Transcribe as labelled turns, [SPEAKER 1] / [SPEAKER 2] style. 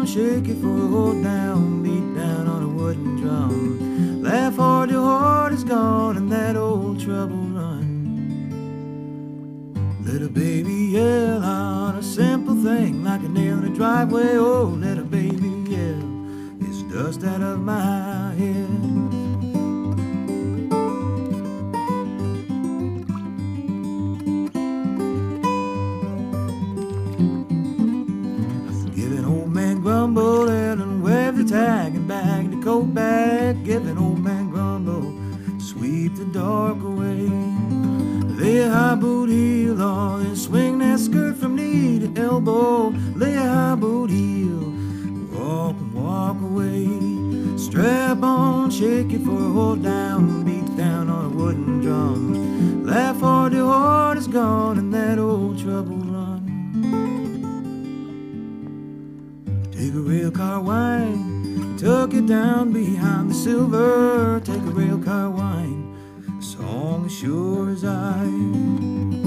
[SPEAKER 1] shake it for a hold down, beat down on a wooden drum. Laugh hard, your heart is gone, and that old trouble run. Let a baby yell out a simple thing like a nail in a driveway. Oh, let a baby yell this dust out of my head. Give an old man grumble and wave the tag and bag the coat back. Give an old man grumble, sweep the dark away. Lay a high boot heel on and swing that skirt from knee to elbow. Lay a high boot heel, walk and walk away. Strap on, shake it for a hold down, beat down on a wooden drum. Laugh hard, your heart is gone, and that old trouble run. Take a rail car wine, tuck it down behind the silver. Take a rail car wine, a song as sure as I.